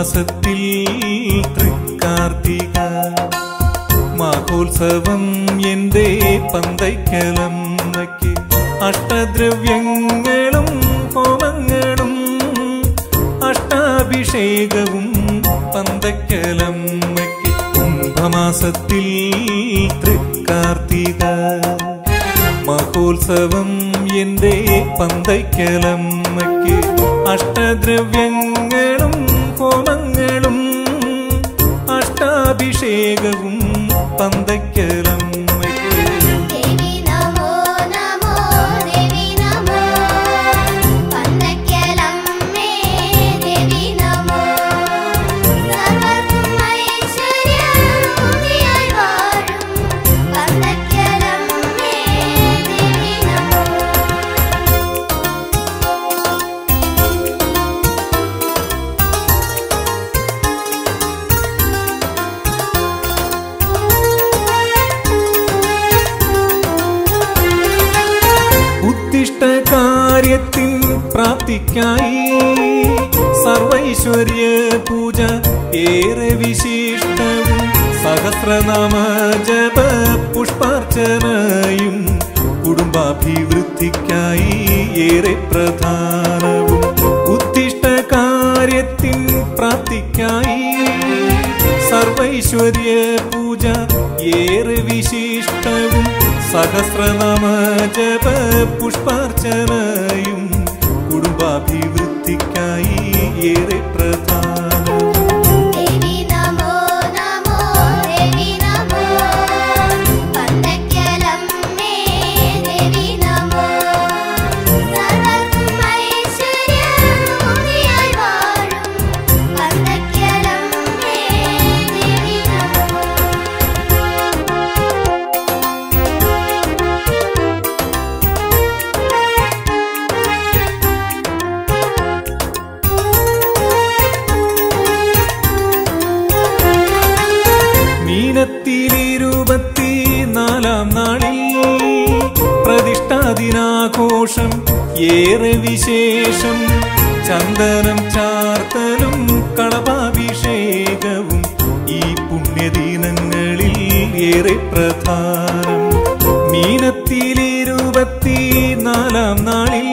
കുംഭമാസത്തിൽ തൃക്കാർത്തിക മഹോത്സവം എന്റെ പന്തയ്ക്കലമ്മയ്ക്ക് അഷ്ടദ്രവ്യങ്ങളും ഹോമങ്ങളും അഷ്ടാഭിഷേകവും പന്തയ്ക്കലമ്മയ്ക്ക് കുംഭമാസത്തിൽ തൃക്കാർത്തിക മഹോത്സവം എന്റെ പന്തയ്ക്കലമ്മയ്ക്ക് അഷ്ടദ്രവ്യങ്ങളും ഹോമങ്ങളും അഷ്ടാഭിഷേകവും പന്തയ്ക്കലമ്മയ്ക്ക് കാര്യത്തിൻ പ്രാപ്തിക്കായി സർവൈശ്വര്യ പൂജ ഏറെ വിശിഷ്ടവും സഹസ്രനാമ ജപ പുഷ്പാർച്ചനയും കുടുംബാഭിവൃദ്ധിക്കായി ഏറെ പ്രധാനവും ഉദ്ദിഷ്ട കാര്യത്തിൻ പ്രാപ്തിക്കായി സർവൈശ്വര്യ പൂജ ഏറെ വിശിഷ്ടവും സഹസ്രനാമ ജപ പുഷ്പാർച്ചനയും കുടുംബാഭിവൃദ്ധിക്കായി ഏറെ പ്രധാനവും ീനത്തിലിരുപത്തിനാലാം നാളിൽ പ്രതിഷ്ഠാദിനാഘോഷം ഏറെ വിശേഷം ചന്ദനം ചാർത്തലും കളഭാഭിഷേകവും ഈ പുണ്യദിനങ്ങളിൽ ഏറെ പ്രധാനം മീനത്തിലിരുപത്തിനാലാം നാളിൽ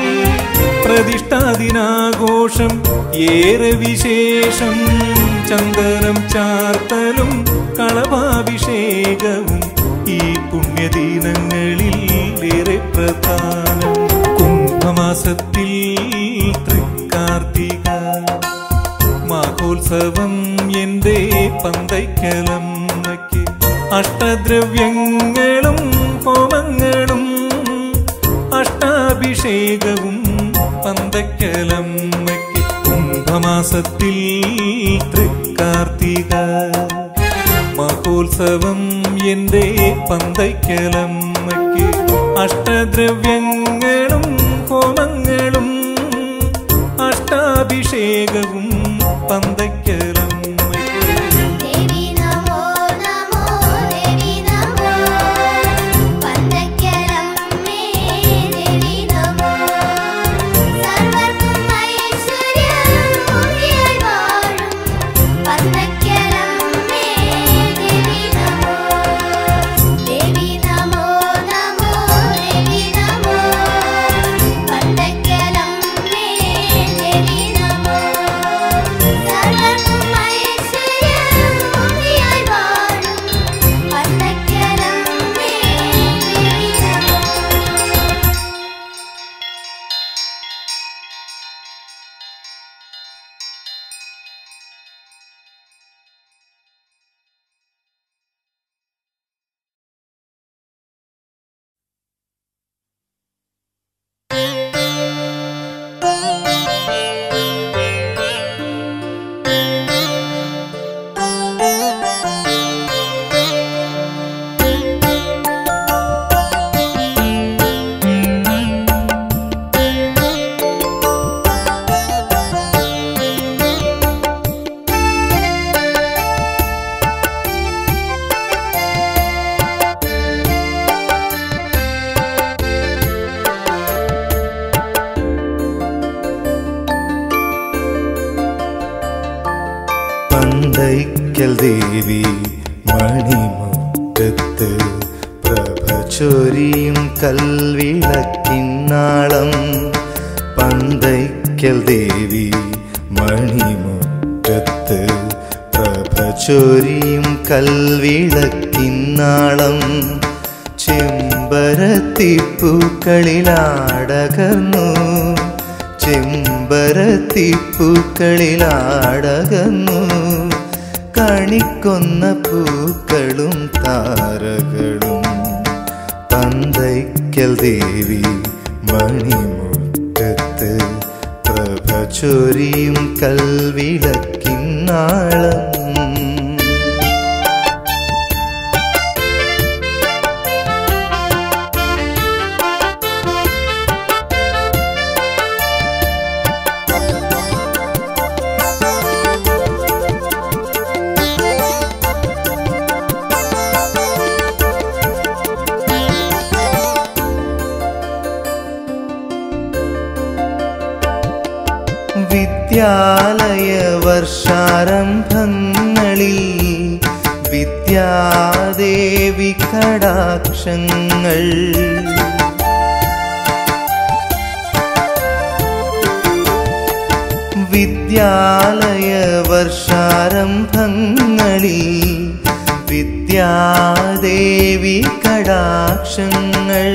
പ്രതിഷ്ഠാദിനാഘോഷം ഏറെ വിശേഷം ചന്ദനം ചാർത്തലും കളഭാഭിഷേകവും ഈ പുണ്യദിനങ്ങളിൽ ഏറെ പ്രധാനം കുംഭമാസത്തിൽ തൃക്കാർത്തിക മഹോത്സവം എന്റെ പന്തയ്ക്കലമ്മയ്ക്ക് അഷ്ടദ്രവ്യങ്ങളും ഹോമങ്ങളും അഷ്ടാഭിഷേകവും പന്തയ്ക്കലമ്മയ്ക്ക് കുംഭമാസത്തിൽ തൃക്കാർത്തിക മഹോത്സവം എന്റെ പന്തയ്ക്കലമ്മയ്ക്ക് അഷ്ടദ്രവ്യങ്ങളും ഹോമങ്ങളും അഷ്ടാഭിഷേകവും പന്തയ്ക്കലമ്മയ്ക്ക് Devi Namo പന്തയ്ക്കൽ ദേവി മണിമുറ്റത്ത് പ്രഭ ചൊരിയും കൽവിളക്കിന്നാളം. പന്തയ്ക്കൽ ദേവി മണിമുറ്റത്ത് പ്രഭ ചൊരിയും കൽവിളക്കിന്നാളം. ചെമ്പരത്തിപ്പൂക്കളിലാടകന്നു ചെമ്പരത്തിപ്പൂക്കളിലാടകന്നു കണിക്കൊന്ന പൂക്കളും താരകളും. പന്തയ്ക്കൽ ദേവി മണിമുറ്റത്ത് പ്രഭ ചൊരിയും കൽവിളക്കിന്നാളം. വിദ്യാലയ വർഷാരംഭങ്ങളിൽ വിദ്യാദേവി കടാക്ഷങ്ങൾ. വിദ്യാലയ വർഷാരംഭങ്ങളിൽ വിദ്യാദേവി കടാക്ഷങ്ങൾ.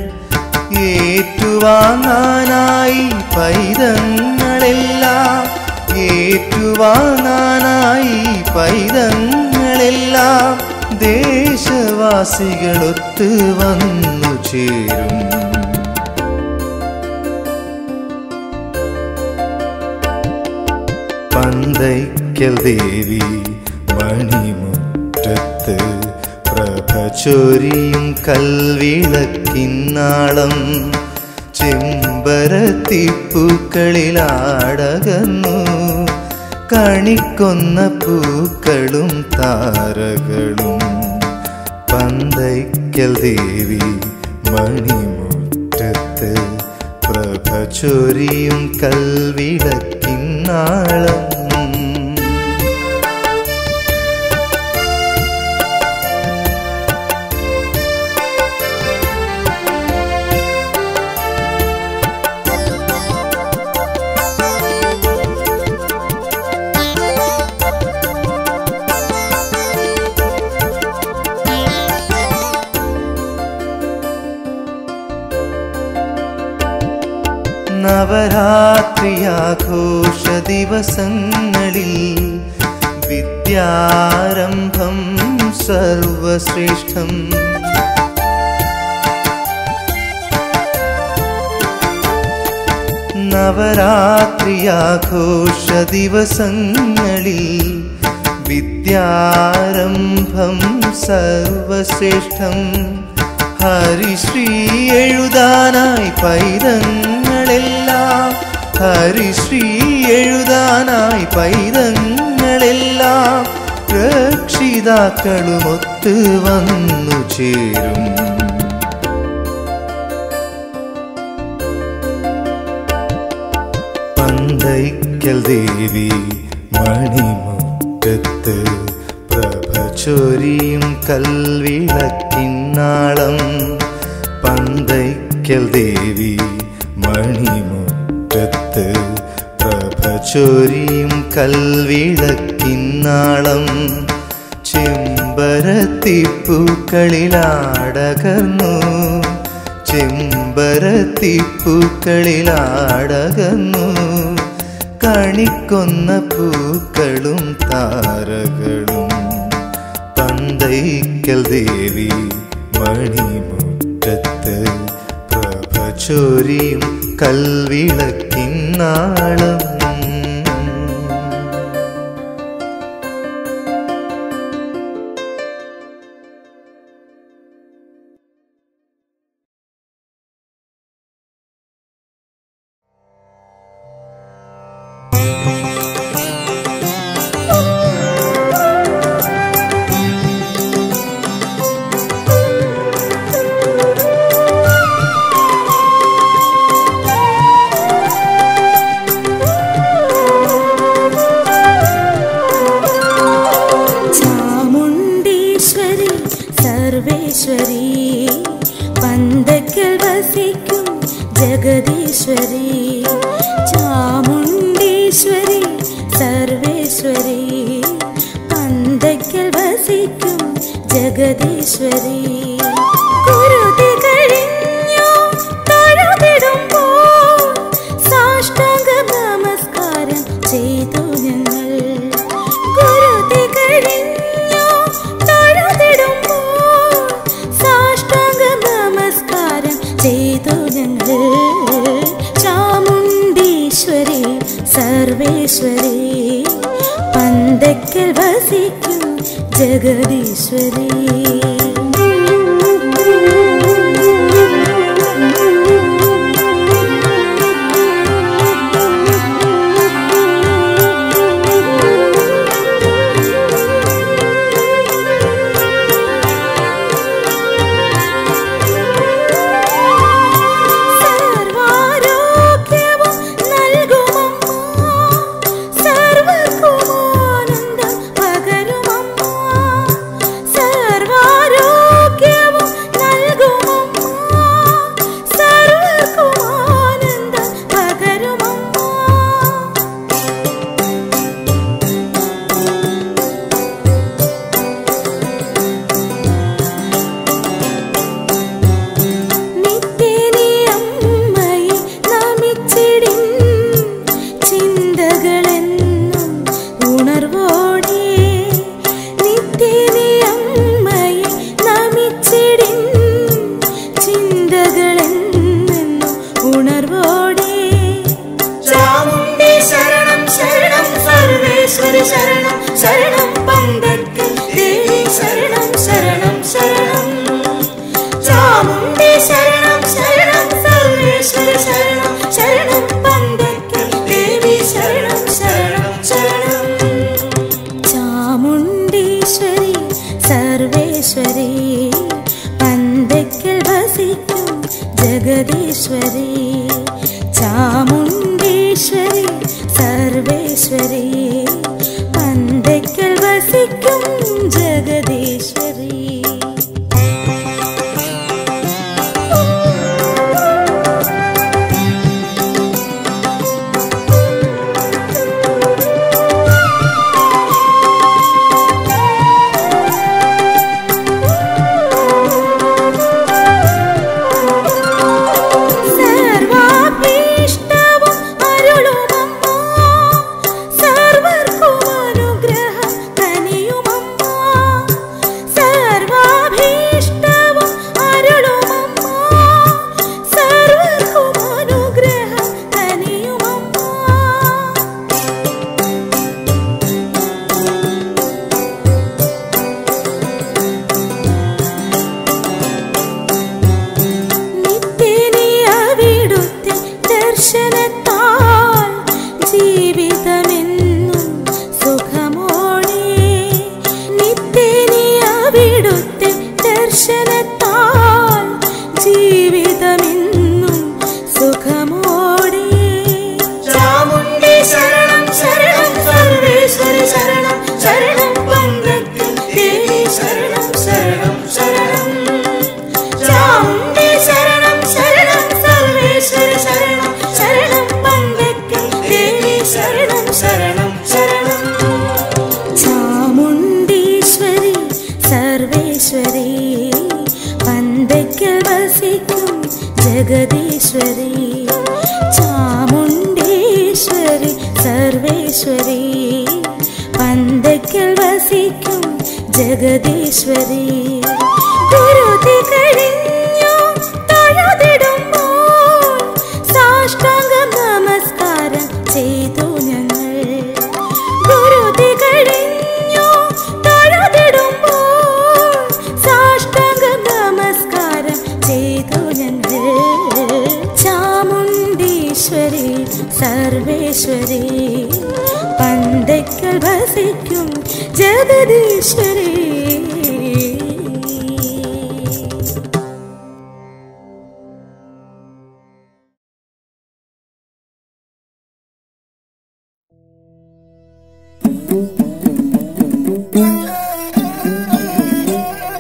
ഏറ്റുവാങ്ങാനായി പൈതങ്ങളെല്ലാം ഏറ്റുവാങ്ങാനായി പൈതങ്ങളെല്ലാം ദേശവാസികളൊത്ത് വന്നു ചേരും. പന്തയ്ക്കൽ ദേവി മണിമുറ്റത്ത് പ്രഭ ചൊരിയും കൽവിളക്കിന്നാളം. ചെമ്പരത്തിപ്പൂക്കളിലാടകന്നു കണിക്കൊന്ന പൂക്കളും താരകളും. പന്തയ്ക്കൽ ദേവി മണിമുറ്റത്ത് പ്രഭ ചൊരിയും കൽവിളക്കിന്നാളം. നവരാത്രിയാഘോഷ ദിവസങ്ങളിൽ വിദ്യാരംഭം സർവശ്രേഷ്ഠം. നവരാത്രിയാഘോഷ ദിവസങ്ങളിൽ വിദ്യാരംഭം സർവശ്രേഷ്ഠം. ഹരിശ്രീ എഴുതാനായി പൈതങ്ങളെല്ലാം ഹരിശ്രീ എഴുതാനായി പൈതങ്ങളെല്ലാം രക്ഷിതാക്കളുമൊത്ത് വന്നു ചേരും. പന്തയ്ക്കൽ ദേവി മണിമുറ്റത്ത് പ്രഭ ചൊരിയും കൽവിളക്കിന്നാളം. പന്തയ്ക്കൽ ദേവി മണിമുറ്റത്ത് പ്രഭ ചൊരിയും കൽവിളക്കിന്നാളം. ചെമ്പരത്തിപ്പൂക്കളിലാടകന്നു ചെമ്പരത്തിപ്പൂക്കളിലാടകന്നു കണിക്കൊന്ന പൂക്കളും താരകളും. പന്തയ്ക്കൽ ദേവി മണിമുറ്റത്ത് പ്രഭ ചൊരിയും കൽവിളക്കിന്നാളം. ജഗദീശ്വരി ചാമുണ്ടീശ്വരി സർവേശ്വരി പന്തയ്ക്കൽ വസിക്കും ജഗദീശ്വരി കുരുതി കഴിഞ്ഞു തൊഴുതിടുമ്പോൾ സാഷ്ടാംഗ നമസ്കാരം ചെയ്തു ഞങ്ങൾ കുരുതി കഴിഞ്ഞു തൊഴുതിടുമ്പോൾ സാഷ്ടാംഗ നമസ്കാരം ചെയ്തു ഞങ്ങൾ ചാമുണ്ടീശ്വരി സർവേശ്വരി പന്തയ്ക്കൽ വസിക്കും ജഗദീശ്വരി ശരണം ശരണം പന്തയ്ക്കൽ ദേവി ശരണം ശരണം ശരണം ചാമുണ്ഡി ശരണം ശരണം സർവേശ്വരി ശരണം ശരണം പന്തയ്ക്കൽ ദേവി ശരണം ശരണം ശരണം ചാമുണ്ടീശ്വരി സർവേശ്വരി പന്തയ്ക്കൽ വസിക്കും ജഗദീശ്വരി ചാമുണ്ടീശ്വരി സർവേശ്വരി പന്തയ്ക്കൽ വസിക്കും ജഗദീശ്വരി പന്തയ്ക്കൽ വസിക്കും ജഗദീശ്വരി ചാമുണ്ടീശ്വരി സർവേശ്വരി പന്തയ്ക്കൽ വസിക്കും ജഗദീശ്വരി കുരുതി കഴിഞ്ഞു തൊഴുതിടുമ്പോൾ സാഷ്ടാംഗ നമസ്കാരം ചെയ്തു ഞങ്ങൾ കുരുതി കഴിഞ്ഞു തൊഴുതിടുമ്പോൾ സാഷ്ടാംഗ നമസ്കാരം ചെയ്തു ഞങ്ങൾ ചാമുണ്ടീശ്വരി സർവേശ്വരി പന്തയ്ക്കൽ വസിക്കും ജഗദീശ്വരി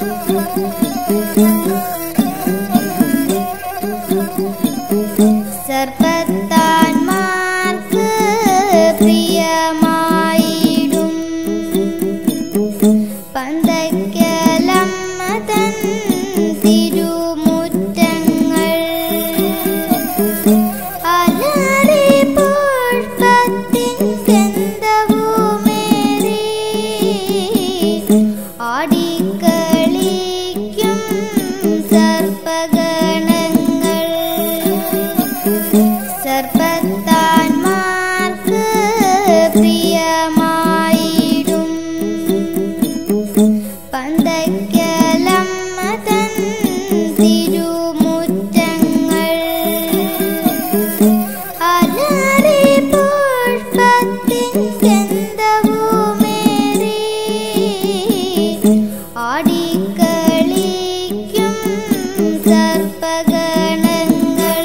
sa സർപ്പത്താന്മാർക്ക് പ്രിയമായിടും പന്തയ്ക്കലമ്മ തൻ തിരുമുറ്റങ്ങൾ അലറി പുഷ്പത്തിൻ ഗന്ധവുമേറി ആടിക്കളിക്കും സർപ്പഗണങ്ങൾ സർപ്പത്താന്മാർക്ക് പ്രിയമായിടും പന്തയ്ക്കലമ്മ തൻ തിരുമുറ്റങ്ങൾ അലറി പുഷ്പത്തിൻ ഗന്ധവുമേറി ആടിക്കളിക്കും സർപ്പഗണങ്ങൾ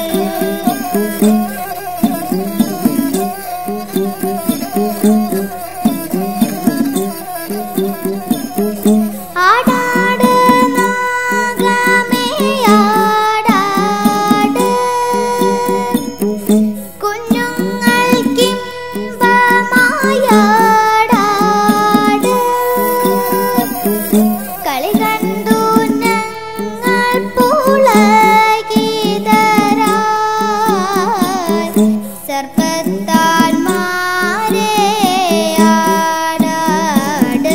ആടാട് നാഗമേ ആടാട് കുഞ്ഞുങ്ങൾക്കിമ്പമായാടാട് കളി കണ്ടു ഞങ്ങൾ പുളകിതരാൻ സർപ്പത്താന്മാരെ ആടാട്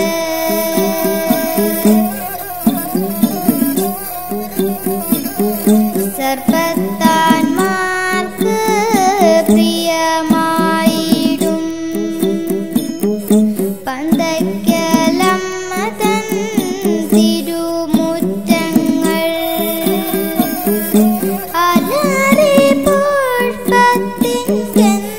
സർപ്പത്താന്മാർക്ക് പ്രിയമായിടും പന്തയ്ക്കലമ്മ തൻ തിരുമുറ്റങ്ങൾ അലറി പുഷ്പത്തിൻ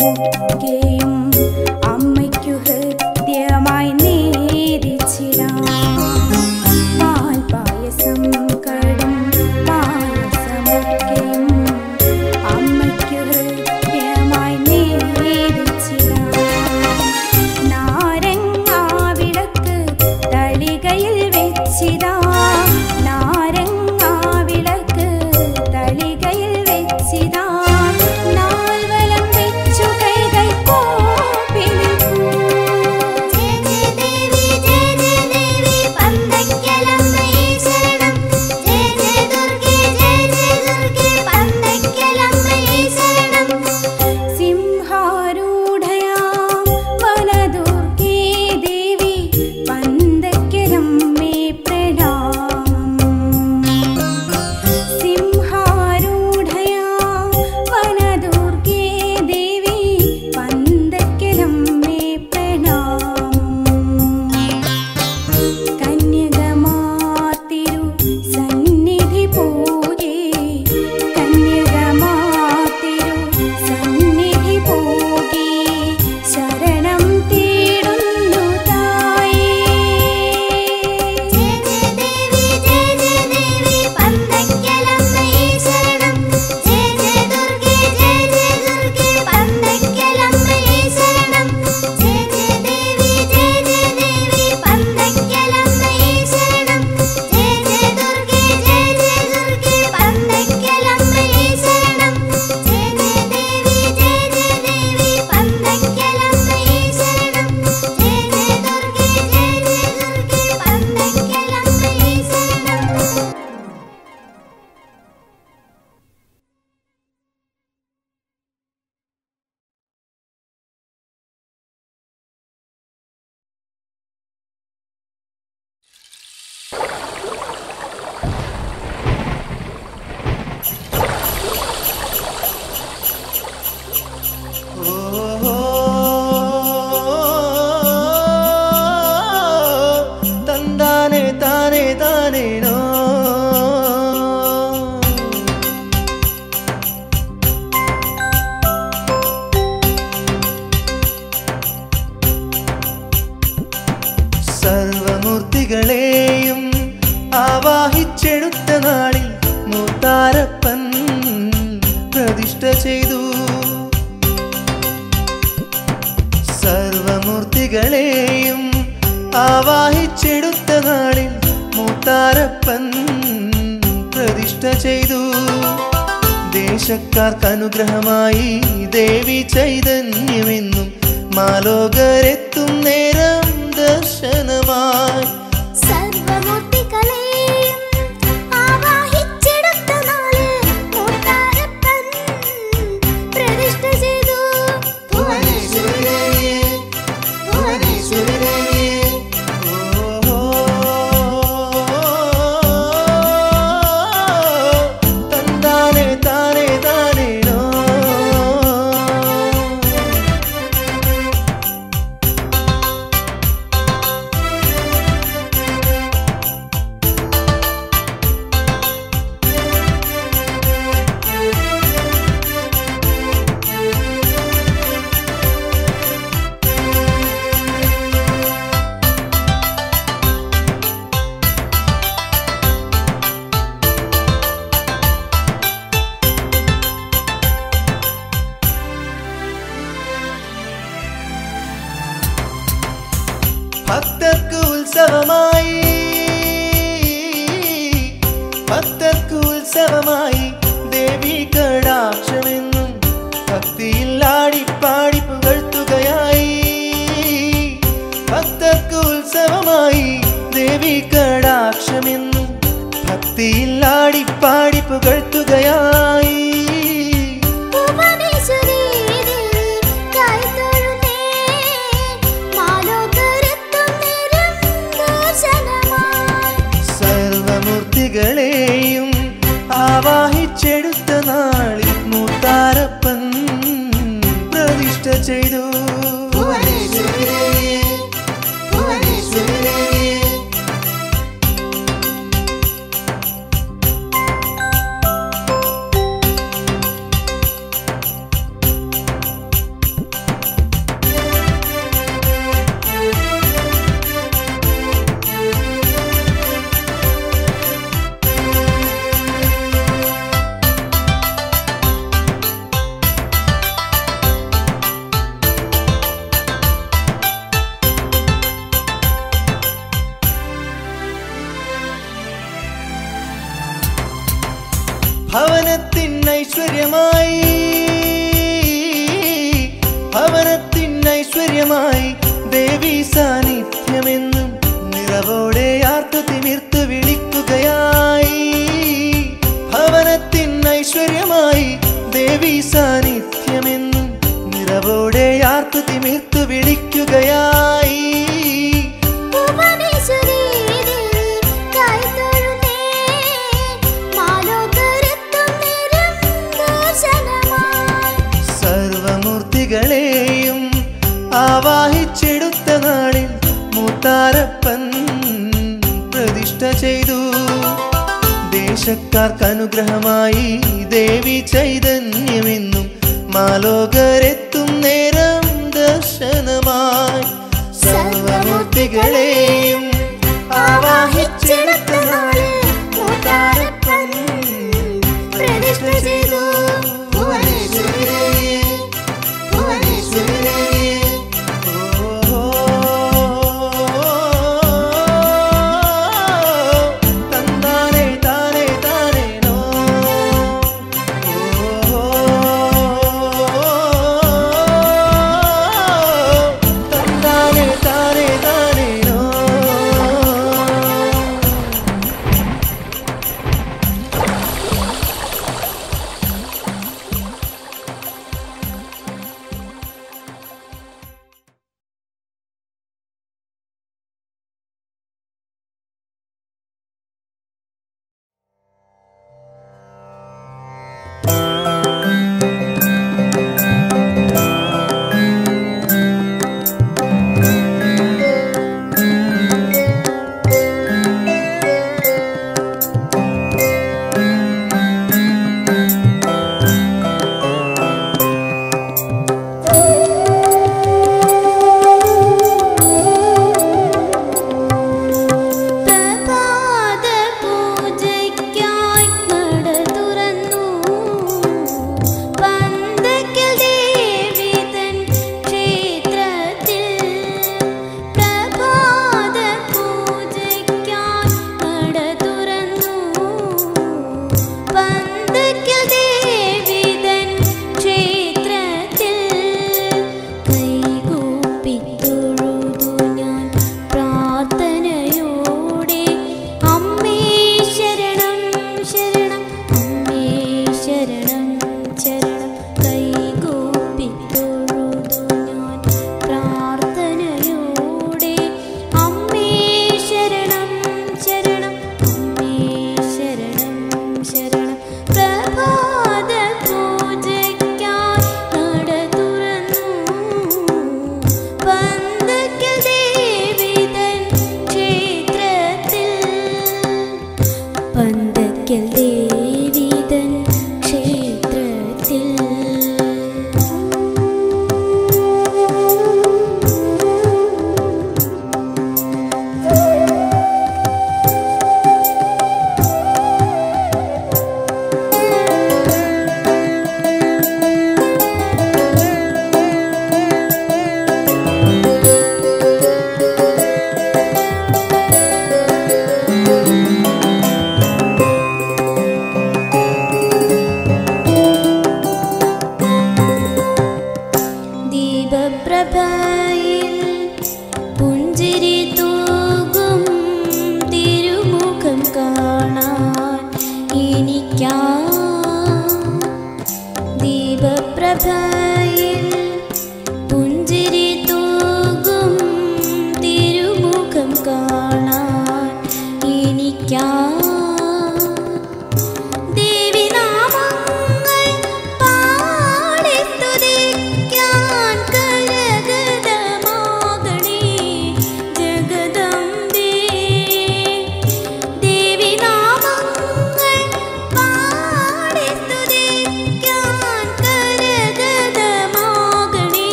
പായസമൊക്കെയും അമ്മയ്ക്കു ഹൃദ്യമായി നേദിച്ചിടാം. പാൽപായസം കടും പായസമൊക്കെയും അമ്മയ്ക്കു ഹൃദ്യമായി നേദിച്ചിടാം. നാരങ്ങാവിളക്ക് തളികയിൽ വെച്ചിടാം. നാരങ്ങാവിളക്ക് തളികയിൽ വെച്ചിടാം. നാൽവലം വെച്ചു കൈകൾ കോപ്പി നിൽക്കൂ. ജയ ജയ ദേവി ജയ ജയ ദേവി പന്തയ്ക്കലമ്മയേ ശരണം. ജയ ജയ ദുർഗേ ജയ ജയ ദുർഗേ പന്തയ്ക്കലമ്മയേ ശരണം. സിംഹാരൂഢയാം വനദുർഗേ ദേവി പന്തയ്ക്കലമ്മേ പ്രണാമം. സിംഹാരൂഢയാം വനദുർഗേ ദേവി പന്തയ്ക്കലമ്മേ പ്രണാമം. കന്യകമാതിരു സന്നിധി പൂജേ കന്യകമാതിരു സന്നിധി പൂജേ ശരണം തേടുന്നു തായേ. ജയ ജയ ദേവി ജയ ജയ ദേവി പന്തയ്ക്കലമ്മയേ ശരണം. ജയ ജയ ദുർഗേ ജയ ജയ ദുർഗേ പന്തയ്ക്കലമ്മയേ ശരണം. ജയ ജയ ദേവി ജയ ജയ ദേവി പന്തയ്ക്കലമ്മയേ ശരണം. ജയ ജയ ദുർഗേ ജയ ജയ ദുർഗേ പന്തയ്ക്കലമ്മയേ ശരണം. ജയ ജയ ദേവി ജയ ജയ ദേവി പന്തയ്ക്കലമ്മയേ ശരണം. ജയ ജയ ദുർഗേ ജയ ജയ ദുർഗേ പന്തയ്ക്കലമ്മയേ ശരണം. തന്താനെ താനെ താനേനോ സർവമൂർത്തികളെയും ആവാഹിച്ചെടുത്ത നാളിൽ മൂത്താരപ്പൻ പ്രതിഷ്ഠ ചെയ്തു. സർവമൂർത്തികളെയും ആവാഹിച്ചെടുത്ത നാളിൽ മൂത്താരപ്പൻ പ്രതിഷ്ഠ ചെയ്തു. ദേശക്കാർക്ക് അനുഗ്രഹമായി ദേവി ചൈതന്യമെന്നും മാലോകരെത്തും നേരം ദർശനമായി. സർവമൂർത്തികളെയും ആവാഹിച്ചെടുത്ത നാളിൽ മൂത്താരപ്പൻ പ്രതിഷ്ഠ ചെയ്തു. ഭുവനേശ്വരിയേ, ഭുവനേശ്വരിയേ, തന്താനെ താനെ താനേനോ. ഭക്തർക്ക് ഉത്സവമായി, ഭക്തർക്ക് ഉത്സവമായി ദേവി കടാക്ഷമെന്നും ഭക്തിയിൽ ആടിപ്പാടി പുകഴ്ത്തുകയായി. ഭക്തർക്ക് ഉത്സവമായി ദേവി കടാക്ഷമെന്നും ഭക്തിയിൽ ആടിപ്പാടി പുകഴ്ത്തുകയായി. ഭുവനേശ്വരി ദേവി കൈതൊഴുന്നേ, മാലോകരെത്തും നേരം ദർശനമായി. സർവമൂർത്തികളെയും ആവാഹിച്ചെടുത്ത നാളിൽ മൂത്താരപ്പൻ പ്രതിഷ്ഠ ചെയ്തു. ഭുവനേശ്വരിയേ, ഭുവനേശ്വരിയേ, കനുഗ്രഹമായി ദേവി സാന്നിധ്യമെന്നും നിറവോടെ ആർത്തു തിമിർത്തു വിളിക്കുകയായി. ഭവനത്തിൻ ഐശ്വര്യമായി ദേവി സാന്നിധ്യമെന്നും നിറവോടെ ആർത്തു തിമിർത്തു വിളിക്കുകയായി. സർവമൂർത്തികളെയും ആവാഹിച്ചെടുത്ത നാളിൽ മൂത്താരപ്പൻ പ്രതിഷ്ഠ ചെയ്തു. ദേശക്കാർക്ക് അനുഗ്രഹമായി ദേവി ചൈതന്യമെന്നും മാലോകരെത്തും നേരം ദർശനമായി. സർവമൂർത്തികളെയും ആവാഹിച്ചെടുത്ത നാളിൽ മൂത്താരപ്പൻ പ്രതിഷ്ഠ ചെയ്തു.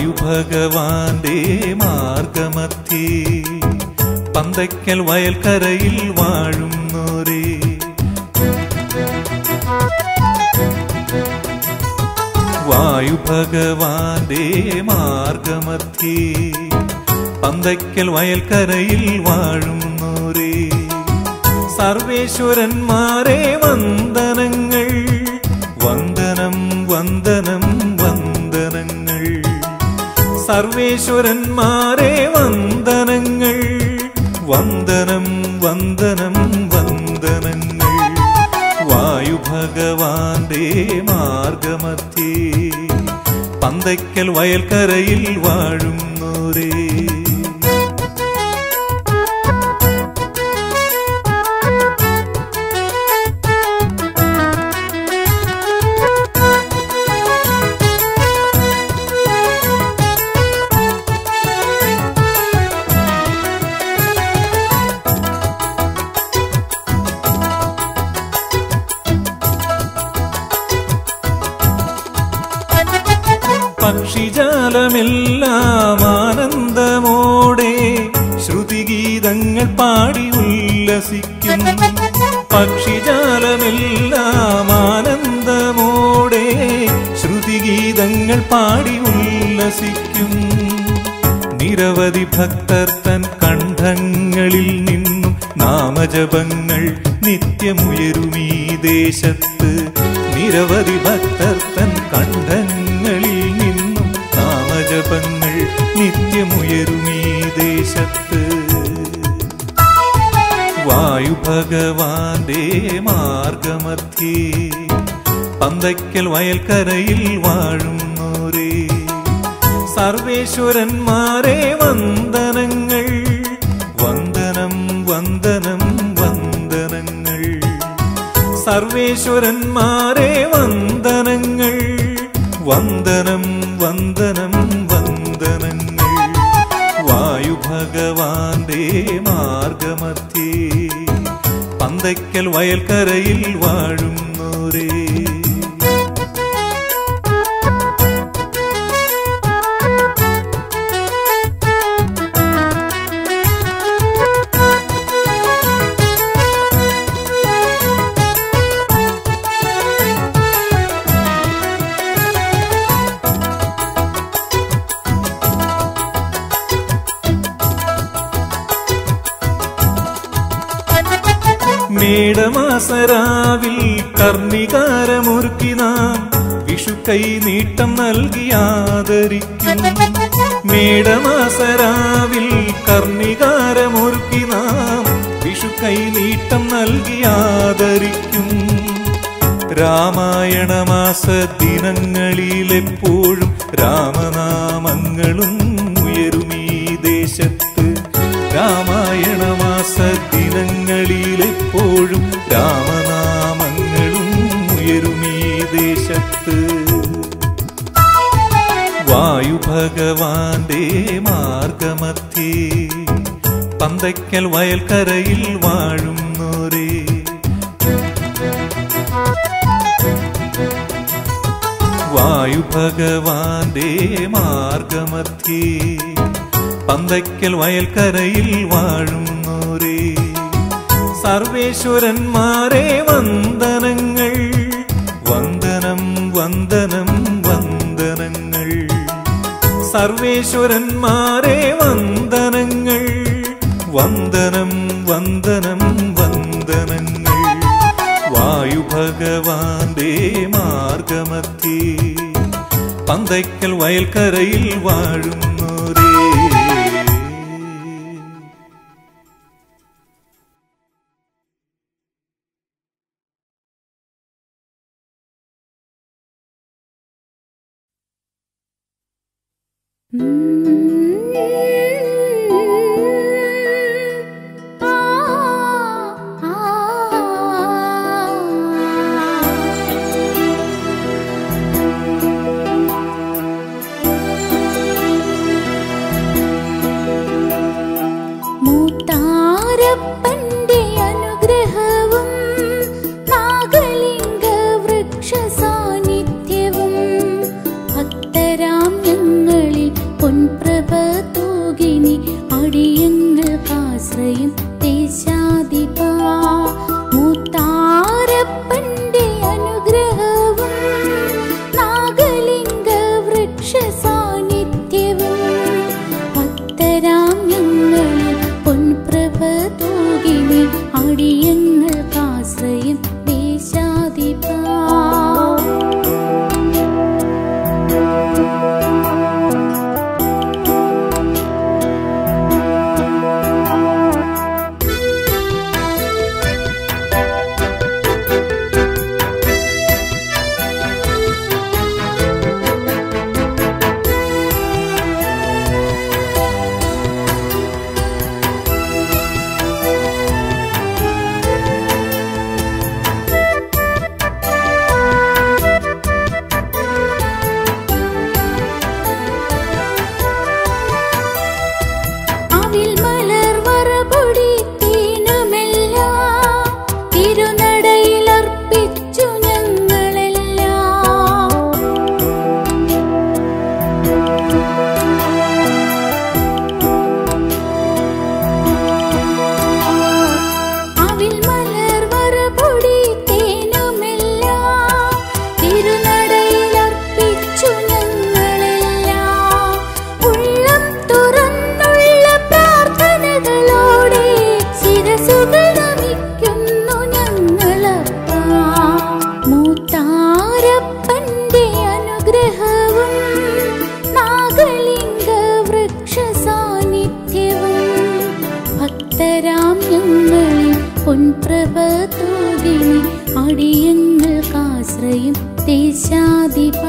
വായുഭഗവാന്റെ മാർഗമധ്യേ പന്തയ്ക്കൽ വയൽക്കരയിൽ വാഴുന്നോരേ. വായുഭഗവാന്റെ മാർഗമധ്യേ പന്തയ്ക്കൽ വയൽക്കരയിൽ വാഴുന്നോരേ. സർവേശ്വരന്മാരെ വന്ദനങ്ങൾ, വന്ദനം വന്ദനം വന്ദനങ്ങൾ. സർവേശ്വരന്മാരെ വന്ദനങ്ങൾ, വന്ദനം വന്ദനം വന്ദനങ്ങൾ. വായുഭഗവാന്റെ മാർഗമധ്യേ പന്തയ്ക്കൽ വയൽക്കരയിൽ വാഴുന്നോരേ. പക്ഷിജാലമെല്ലാം ആനന്ദമോടെ ശ്രുതിഗീതങ്ങൾ പാടി ഉല്ലസിക്കും. പക്ഷിജാലമെല്ലാം ആനന്ദമോടെ ശ്രുതിഗീതങ്ങൾ പാടി ഉല്ലസിക്കും. നിരവധി ഭക്തർ തൻ കണ്ഠങ്ങളിൽ നിന്നും നാമജപങ്ങൾ നിത്യമുയരുമീ ദേശത്ത്. നിരവധി ഭക്തർ തൻ കണ്ഠങ്ങളിൽ നിന്നും നാമജപങ്ങൾ നിത്യമുയരുമീ ദേശത്ത്. വായുഭഗവാന്റെ മാർഗമധ്യേ പന്തയ്ക്കൽ വയൽക്കരയിൽ വാഴുന്നോരേ. സർവേശ്വരന്മാരെ വന്ദനങ്ങൾ, വന്ദനം വന്ദനം വന്ദനങ്ങൾ. സർവേശ്വരന്മാരെ വന്ദനങ്ങൾ, വന്ദനം വന്ദനം വന്ദനങ്ങൾ. വായുഭഗവാന്റെ മാർഗമധ്യേ പന്തയ്ക്കൽ വയൽക്കരയിൽ വാഴുന്നോരേ. മേടമാസരാവിൽ കർണികാരമൊരുക്കി നാം വിഷുക്കൈ നീട്ടം നൽകി ആദരിക്കും. മേടമാസരാവിൽ കർണികാരമൊരുക്കി നാം വിഷുക്കൈ നീട്ടം നൽകി ആദരിക്കും. രാമായണമാസ ദിനങ്ങളിലെപ്പോഴും രാമനാമങ്ങളും ഉയരുമീ ദേശത്ത്. രാമായണമാസ ദിനങ്ങളിലെപ്പോഴും രാമനാമങ്ങളും ഉയരുമീ ദേശത്ത്. വായുഭഗവാന്റെ മാർഗമധ്യേ പന്തയ്ക്കൽ വയൽക്കരയിൽ വാഴുന്നോരേ. വായുഭഗവാന്റെ മാർഗമധ്യേ പന്തയ്ക്കൽ വയൽക്കരയിൽ വാഴുന്നോരേ. സർവേശ്വരന്മാരെ വന്ദനങ്ങൾ, വന്ദനം വന്ദനം വന്ദനങ്ങൾ. സർവേശ്വരന്മാരെ വന്ദനങ്ങൾ, വന്ദനം വന്ദനം വന്ദനങ്ങൾ. വായുഭഗവാന്റെ മാർഗമധ്യേ പന്തയ്ക്കൽ വയൽക്കരയിൽ വാഴുന്നോരേ. മൂത്താരപ്പന്റെ അനുഗ്രഹവും നാഗലിംഗ വൃക്ഷ സാന്നിധ്യവും ഭക്തരാം ഞങ്ങളിൽ ദേശാധിപാ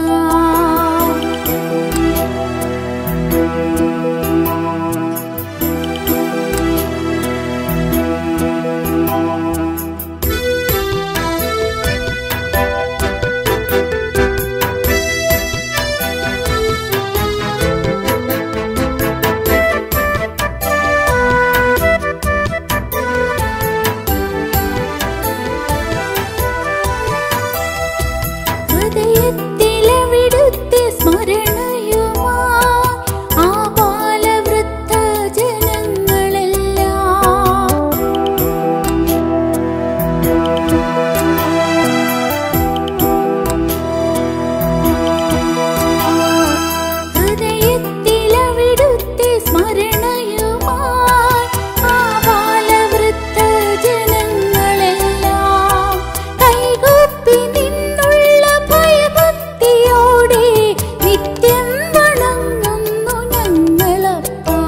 ഹൃദയത്തിലവിടുത്തെ സ്മരണയുമായി ആ ബാലവൃദ്ധ ജനങ്ങളെല്ലാം ഹൃദയത്തിലവിടുത്തെ സ്മരണയുമായി ആ ബാലവൃദ്ധ ജനങ്ങളെല്ലാം കൈകൂപ്പി നിന്നുള്ള ഭയഭക്തിയോടെ നിത്യം വണങ്ങുന്നു ഞങ്ങളപ്പാ.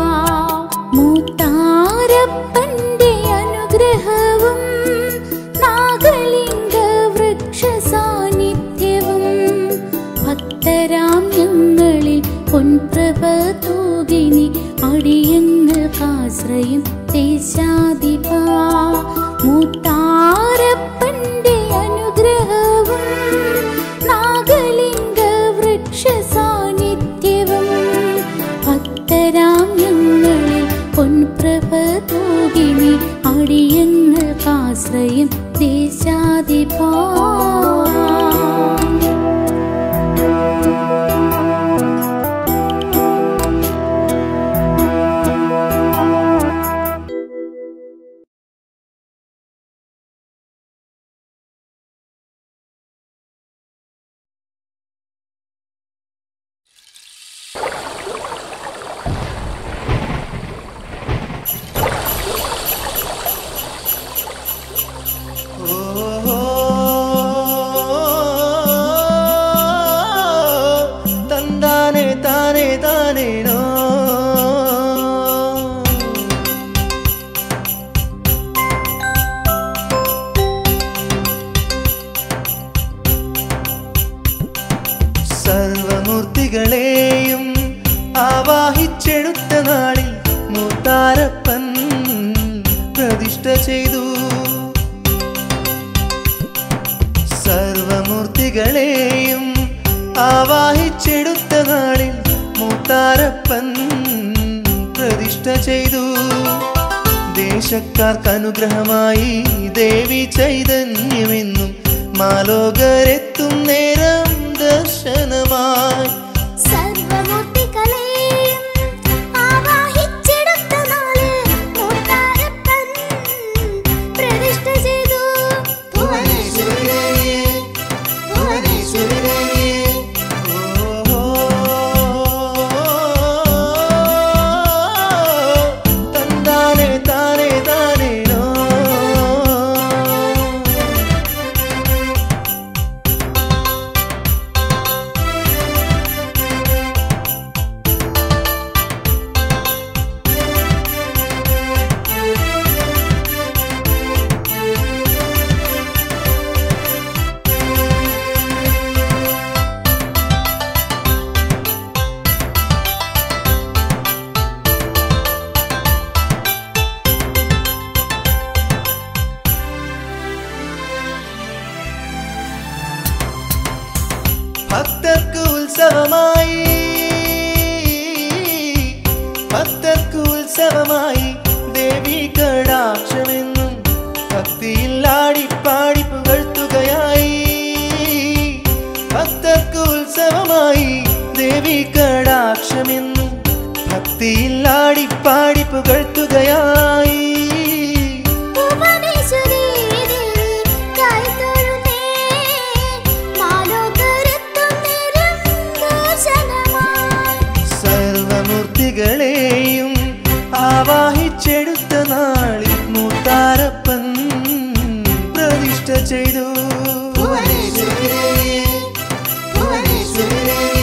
മൂത്താരപ്പന്റെ അനുഗ്രഹവും നാഗലിംഗ വൃക്ഷ സാന്നിധ്യവും ഭക്തരാം ഞങ്ങളിൽ പൊൻപ്രഭ തൂകിനി അടിയങ്ങൾക്കാശ്രയം ദേശാധിപാ. മൂത്താരപ്പന്റെ അനുഗ്രഹവും നാഗലിംഗ വൃക്ഷ സാന്നിധ്യവും ഭക്തരാം ഞങ്ങളിൽ പൊൻപ്രഭ തൂകിനി അടിയങ്ങൾക്കാശ്രയം ദേശാധിപാ. തന്താനെ താനെ താനേനോ സർവമൂർത്തികളെയും ആവാഹിച്ചെടുത്ത നാളിൽ മൂത്താരപ്പൻ പ്രതിഷ്ഠ ചെയ്തു. സർവമൂർത്തികളെയും ആവാഹിച്ചെടുത്ത നാളിൽ മൂത്താരപ്പൻ പ്രതിഷ്ഠ ചെയ്തു. ദേശക്കാർക്ക് അനുഗ്രഹമായി ദേവി ചൈതന്യമെന്നും മാലോകരെത്തും നേരം ദർശനമായി. സർവമൂർത്തികളെയും ആവാഹിച്ചെടുത്ത നാളിൽ മൂത്താരപ്പൻ പ്രതിഷ്ഠ ചെയ്തു. ഭുവനേശ്വരിയേ, ഭുവനേശ്വരിയേ, ഓ തന്താനെ താനെ താനേനോ. ഭക്തർക്ക് ഉത്സവമായി, ഭക്തർക്ക് ഉത്സവമായി ദേവി കടാക്ഷമെന്നും ഭക്തിയിൽ ആടിപ്പാടി പുകഴ്ത്തുകയായി. ഭക്തർക്ക് ഉത്സവമായി ദേവി കടാക്ഷമെന്നും ഭക്തിയിൽ ആടിപ്പാടി പുകഴ്ത്തുകയായി. ഭുവനേശ്വരി ദേവി കൈതൊഴുന്നേ, മാലോകരെത്തും നേരം ദർശനമായി. സർവമൂർത്തികളെയും ആവാഹിച്ചെടുത്ത നാളിൽ മൂത്താരപ്പൻ പ്രതിഷ്ഠ ചെയ്തു. ഭുവനേശ്വരിയേ, ഭുവനേശ്വരിയേ,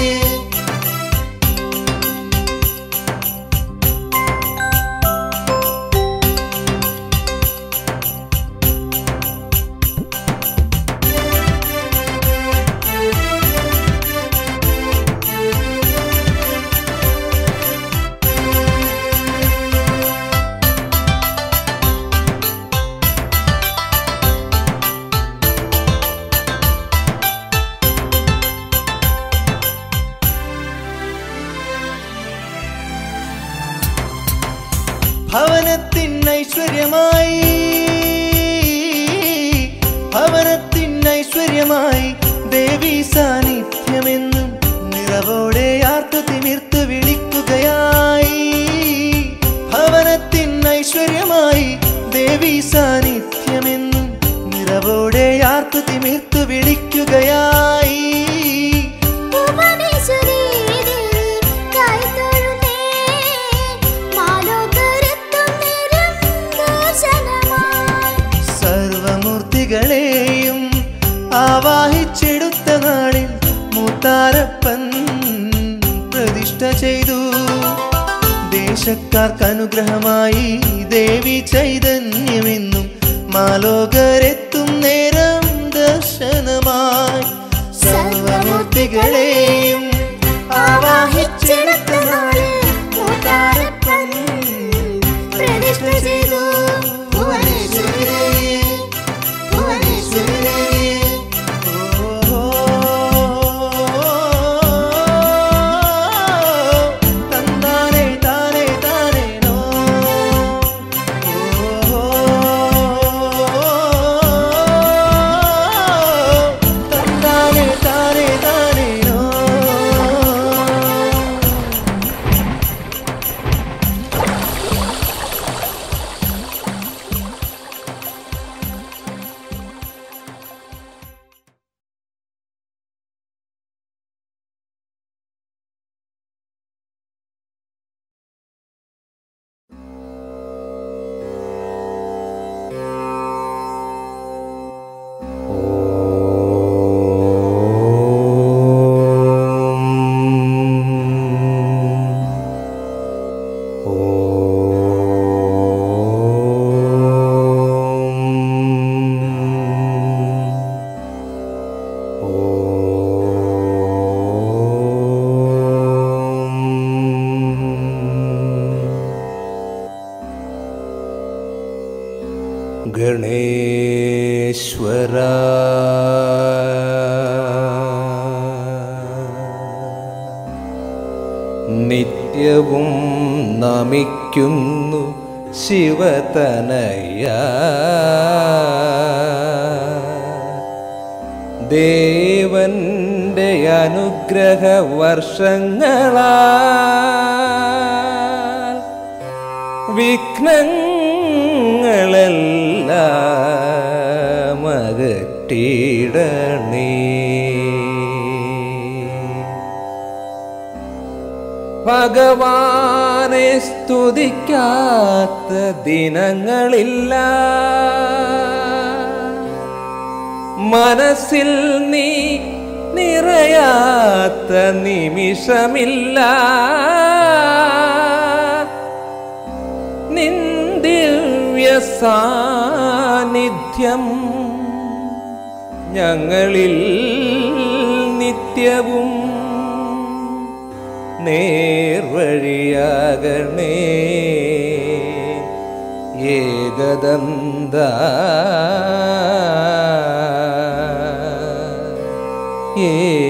ഭവനത്തിൻ ഐശ്വര്യമായി ഭവനത്തിൻ ഐശ്വര്യമായി ദേവി സാന്നിധ്യമെന്നും നിറവോടെ ആർത്തു തിമിർത്തു വിളിക്കുകയായി ഭവനത്തിൻ ഐശ്വര്യമായി ദേവി സാന്നിധ്യമെന്നും നിറവോടെ ആർത്തു തിമിർത്തു വിളിക്കുകയായി സർവമൂർത്തികളെയും ആവാഹിച്ചെടുത്ത നാളിൽ മൂത്താരപ്പൻ പ്രതിഷ്ഠ ചെയ്തു ദേശക്കാർക്ക് അനുഗ്രഹമായി ദേവി ചൈതന്യമെന്നും മാലോകരെത്തും നേരം ദർശനമായി സർവമൂർത്തികളെയും ആവാഹിച്ചെടുത്ത നാളിൽ മൂത്താരപ്പൻ പ്രതിഷ്ഠ ചെയ്തു ഗണേശ്വര നിത്യവും നമിക്കുന്നു ശിവതനയ ദേവന്റെ അനുഗ്രഹ വർഷങ്ങളാൽ വിഘ്നങ്ങളെല്ലാം അകറ്റിയിടണേ ഭഗവാനെ സ്തുതിക്കാത്ത ദിനങ്ങളില്ല മനസ്സിൽ നീ നിറയാത്ത നിമിഷമില്ല നിൻ ദിവ്യ സാന്നിധ്യം ഞങ്ങളിൽ നിത്യവും നേർവഴിയാകണേ ഏകദന്ത ഏകദന്ത